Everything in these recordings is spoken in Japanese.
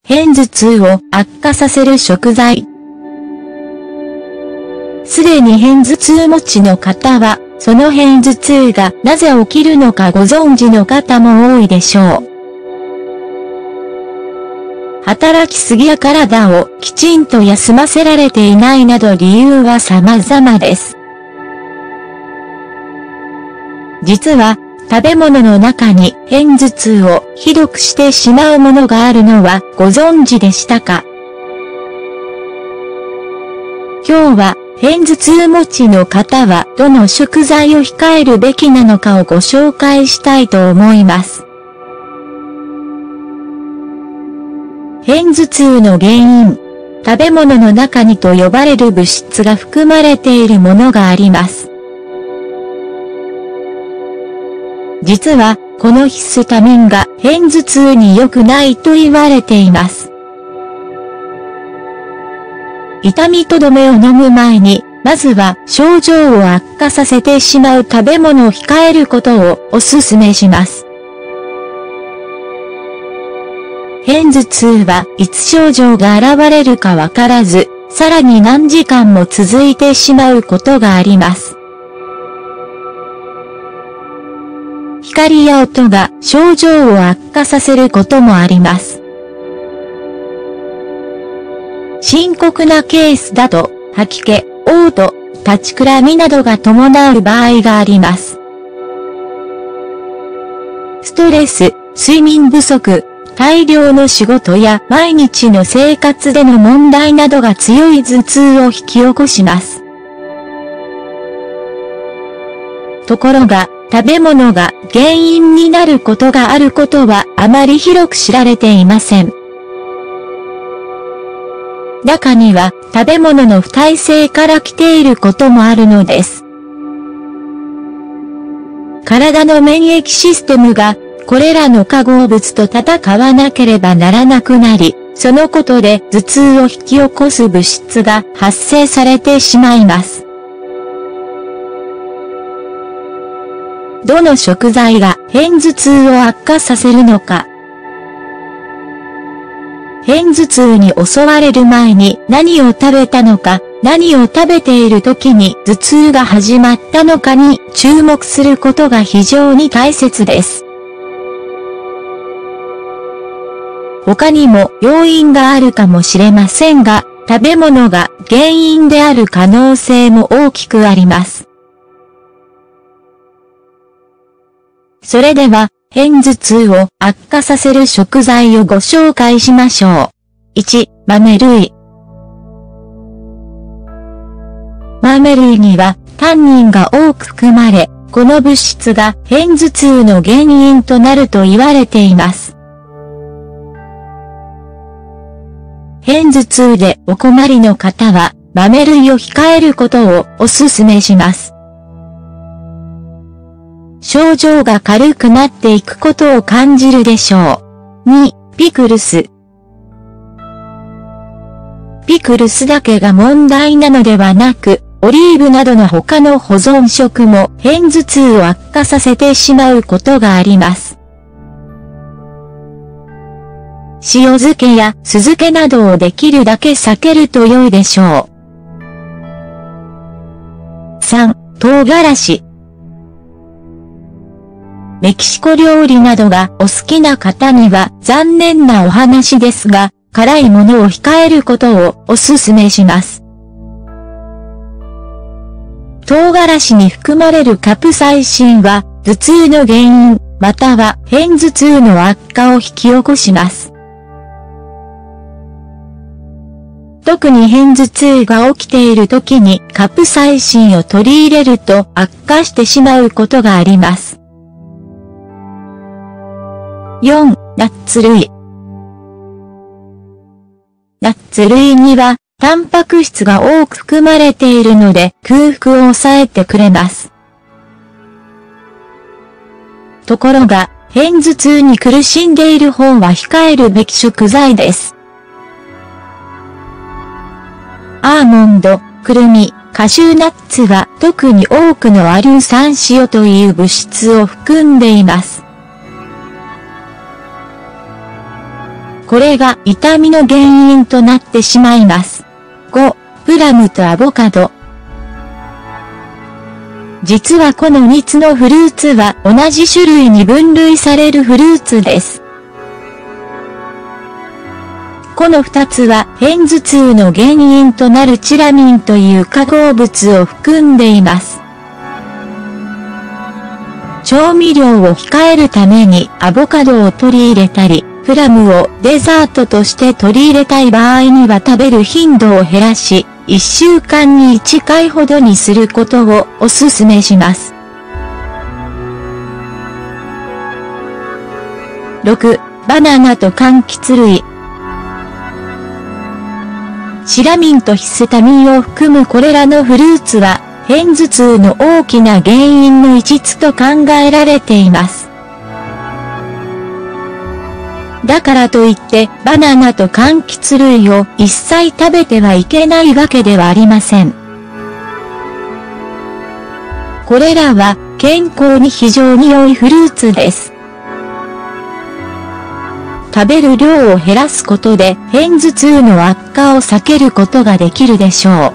片頭痛を悪化させる食材。すでに片頭痛持ちの方は、その片頭痛がなぜ起きるのかご存知の方も多いでしょう。働きすぎや体をきちんと休ませられていないなど理由は様々です。実は、食べ物の中に片頭痛をひどくしてしまうものがあるのはご存知でしたか？今日は、片頭痛持ちの方はどの食材を控えるべきなのかをご紹介したいと思います。片頭痛の原因、食べ物の中にと呼ばれる物質が含まれているものがあります。実は、このヒスタミンが片頭痛に良くないと言われています。痛み止めを飲む前に、まずは症状を悪化させてしまう食べ物を控えることをお勧めします。片頭痛はいつ症状が現れるかわからず、さらに何時間も続いてしまうことがあります。光や音が症状を悪化させることもあります。深刻なケースだと、吐き気、嘔吐、立ちくらみなどが伴う場合があります。ストレス、睡眠不足、大量の仕事や毎日の生活での問題などが強い頭痛を引き起こします。ところが、食べ物が原因になることがあることはあまり広く知られていません。中には食べ物の不耐性から来ていることもあるのです。体の免疫システムがこれらの化合物と戦わなければならなくなり、そのことで頭痛を引き起こす物質が発生されてしまいます。どの食材が片頭痛を悪化させるのか。片頭痛に襲われる前に何を食べたのか、何を食べている時に頭痛が始まったのかに注目することが非常に大切です。他にも要因があるかもしれませんが、食べ物が原因である可能性も大きくあります。それでは、片頭痛を悪化させる食材をご紹介しましょう。1、豆類。豆類にはタンニンが多く含まれ、この物質が片頭痛の原因となると言われています。片頭痛でお困りの方は、豆類を控えることをお勧めします。症状が軽くなっていくことを感じるでしょう。2、ピクルス。ピクルスだけが問題なのではなく、オリーブなどの他の保存食も片頭痛を悪化させてしまうことがあります。塩漬けや酢漬けなどをできるだけ避けると良いでしょう。3、唐辛子。メキシコ料理などがお好きな方には残念なお話ですが、辛いものを控えることをお勧めします。唐辛子に含まれるカプサイシンは頭痛の原因、または片頭痛の悪化を引き起こします。特に片頭痛が起きている時にカプサイシンを取り入れると悪化してしまうことがあります。4、ナッツ類。ナッツ類には、タンパク質が多く含まれているので空腹を抑えてくれます。ところが、片頭痛に苦しんでいる方は控えるべき食材です。アーモンド、くるみ、カシューナッツは特に多くのアリュサンシオという物質を含んでいます。 これが痛みの原因となってしまいます。5、プラムとアボカド。実はこの2つのフルーツは同じ種類に分類されるフルーツです。この2つは片頭痛の原因となるチラミンという化合物を含んでいます。調味料を控えるためにアボカドを取り入れたり、プラムをデザートとして取り入れたい場合には食べる頻度を減らし、1週間に1回ほどにすることをお勧めします。6、バナナと柑橘類。シラミンとヒスタミンを含むこれらのフルーツは、片頭痛の大きな原因の一つと考えられています。だからといって、バナナと柑橘類を一切食べてはいけないわけではありません。これらは健康に非常に良いフルーツです。食べる量を減らすことで片頭痛の悪化を避けることができるでしょ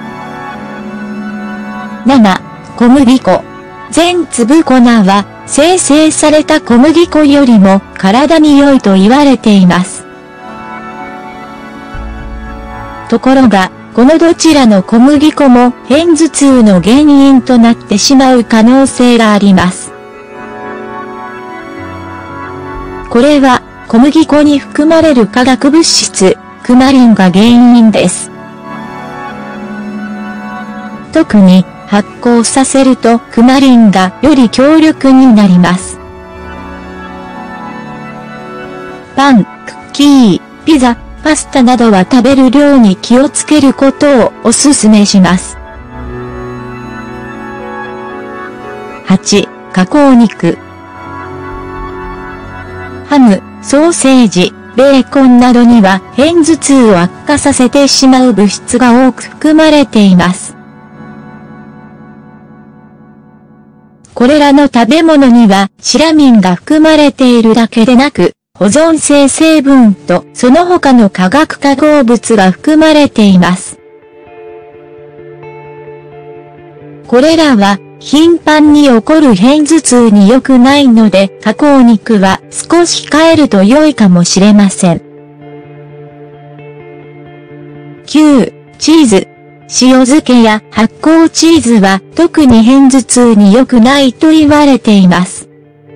う。7、小麦粉。全粒粉は精製された小麦粉よりも体に良いと言われています。ところが、このどちらの小麦粉も片頭痛の原因となってしまう可能性があります。これは、小麦粉に含まれる化学物質、クマリンが原因です。特に、発酵させるとクマリンがより強力になります。パン、クッキー、ピザ、パスタなどは食べる量に気をつけることをお勧めします。8、加工肉。ハム、ソーセージ、ベーコンなどには片頭痛を悪化させてしまう物質が多く含まれています。これらの食べ物にはシラミンが含まれているだけでなく、保存性成分とその他の化学化合物が含まれています。これらは頻繁に起こる片頭痛に良くないので、加工肉は少し控えると良いかもしれません。9、チーズ。塩漬けや発酵チーズは特に片頭痛に良くないと言われています。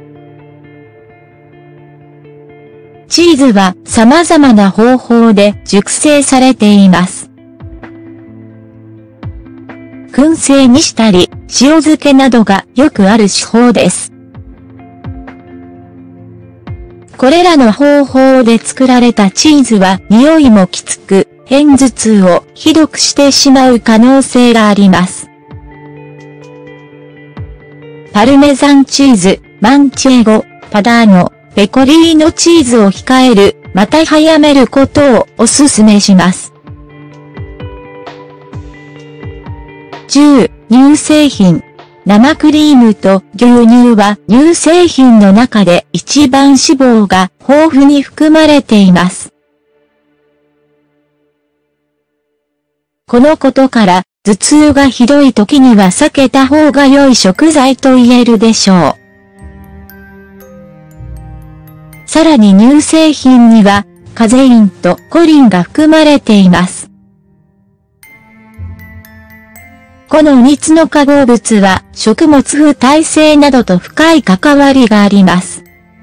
チーズは様々な方法で熟成されています。燻製にしたり、塩漬けなどがよくある手法です。これらの方法で作られたチーズは匂いもきつく、片頭痛をひどくしてしまう可能性があります。パルメザンチーズ、マンチェゴ、パダーノ、ペコリーノチーズを控える、また早めることをお勧めします。10、乳製品。生クリームと牛乳は乳製品の中で一番脂肪が豊富に含まれています。このことから、頭痛がひどい時には避けた方が良い食材と言えるでしょう。さらに乳製品には、カゼインとコリンが含まれています。この3つの化合物は、食物不耐性などと深い関わりがあります。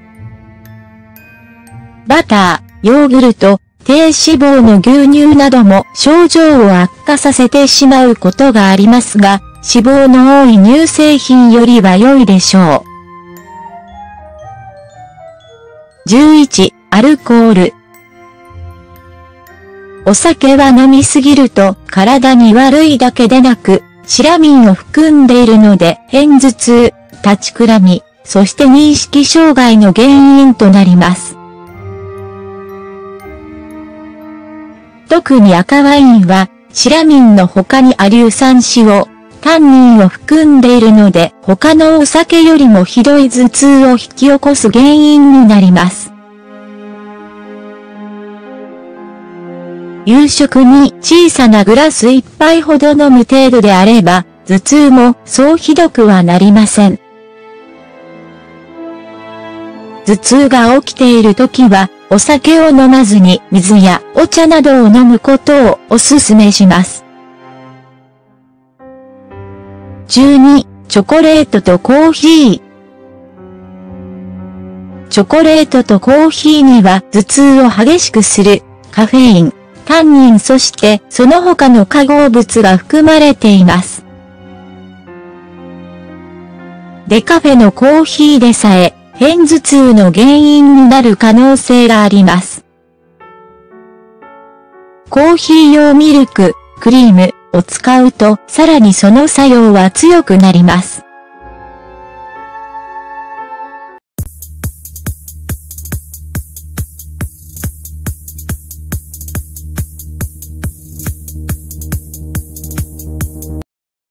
バター、ヨーグルト、低脂肪の牛乳なども症状を悪化させてしまうことがありますが、脂肪の多い乳製品よりは良いでしょう。11、アルコール。お酒は飲みすぎると体に悪いだけでなく、シラミンを含んでいるので片頭痛、立ちくらみ、そして認識障害の原因となります。特に赤ワインは、シラミンの他にアリュ酸塩、タンニンを含んでいるので、他のお酒よりもひどい頭痛を引き起こす原因になります。 夕食に小さなグラス1杯ほど飲む程度であれば、頭痛もそうひどくはなりません。頭痛が起きているときは、お酒を飲まずに水やお茶などを飲むことをお勧めします。12、チョコレートとコーヒー。チョコレートとコーヒーには頭痛を激しくするカフェイン、タンニンそしてその他の化合物が含まれています。デカフェのコーヒーでさえ、片頭痛の原因になる可能性があります。コーヒー用ミルク、クリームを使うとさらにその作用は強くなります。